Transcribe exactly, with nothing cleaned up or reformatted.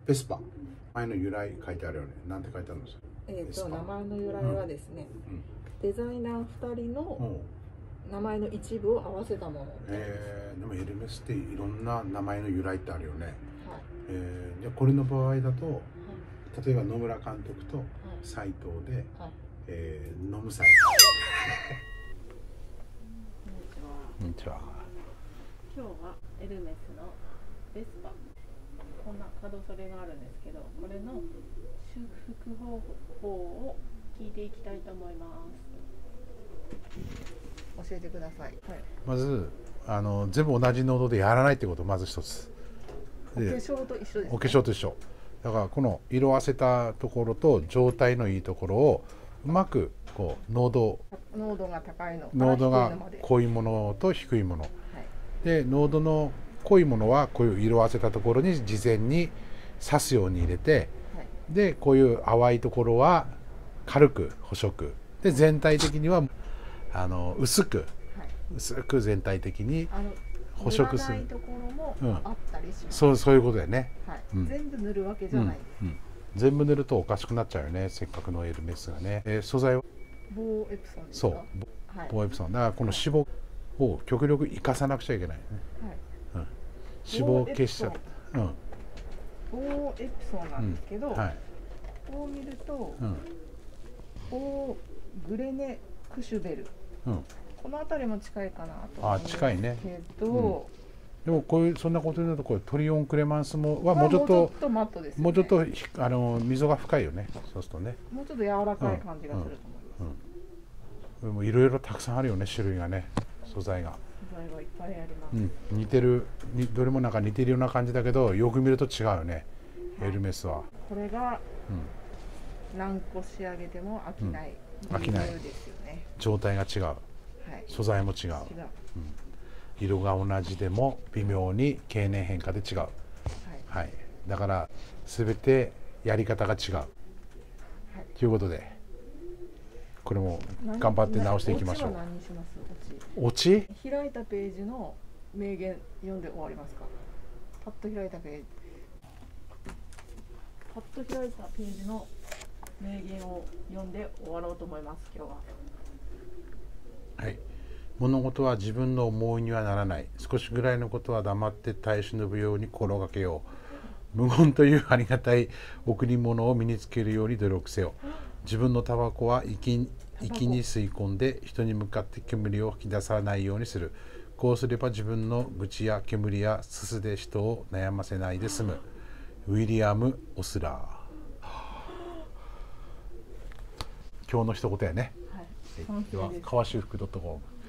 ベスパ、名前の由来書いてあるよね。なんて書いてあるんですか。 えっと名前の由来はですね、うんうん、デザイナーふたりの名前の一部を合わせたもの。 えー、でもエルメスっていろんな名前の由来ってあるよね。はい、えー、じゃあこれの場合だと、はい、例えば野村監督と斎藤で、はい、えー、飲む際。こんにちは。 今日はエルメスのベスパ、こんな角それがあるんですけど、これの修復方法を聞いていきたいと思います。教えてください。はい、 まずあの全部同じ濃度でやらないってこと、まず一つ。 お化粧と一緒ですね。 お化粧と一緒。だからこの色あせたところと状態のいいところをうまくこう濃度濃度が高いの濃度が濃いものと低いもの、はい、で濃度の濃いものはこういう色あせたところに事前に刺すように入れて、はい、でこういう淡いところは軽く補色で、全体的にはあの薄く、はい、薄く全体的に補色する。 塗らないところもあったりします。 うん、そうそういうことだよね。 はい、うん、全部塗るわけじゃないです。 うんうん、全部塗るとおかしくなっちゃうよね。せっかくのエルメスがね。えー、素材はボーエプソンですか。 そう、はい、ボーエプソンだからこの脂肪を極力生かさなくちゃいけないよね。はい、うん、脂肪結晶、うん、 ボーエプソンなんですけど、うん、はい、ここを見ると、うん、ボーグレネクシュベル、うん、この辺りも近いかなと思うんですけど、あ、近いね。うん、 でもこういうそんなこと言うとこうトリオンクレマンスもはもうちょっと、 まあ、もうちょっとマットですよね。 もうちょっとあの溝が深いよね。そうするとね。 もうちょっと柔らかい感じがすると思います。 うんうんうん、もういろいろたくさんあるよね、種類がね、素材が。 素材がいっぱいあります。 うん、似てる、どれもなんか似てるような感じだけど、よく見ると違うよね。はい、エルメスは。 これが、うん、何個仕上げても飽きない。 うん、飽きない。 ですよね。 状態が違う。はい、素材も違う。違う。うん、色が同じでも微妙に経年変化で違う。はい。はい、だからすべてやり方が違う。はい、ということで。これも頑張って直していきましょう。 何にします？ オチ？ 開いたページの名言読んで終わりますか？パッと開いたページ。パッと開いたページの名言を読んで終わろうと思います。今日は。 はい。物事は自分の思いにはならない。少しぐらいのことは黙って耐え忍ぶように心がけよう。無言というありがたい贈り物を身につけるように努力せよ。自分のタバコは息、息に吸い込んで人に向かって煙を吹き出さないようにする。こうすれば自分の愚痴や煙やすすで人を悩ませないで済む。ウィリアム・オスラー。今日の一言やね。はい、では川修福 .com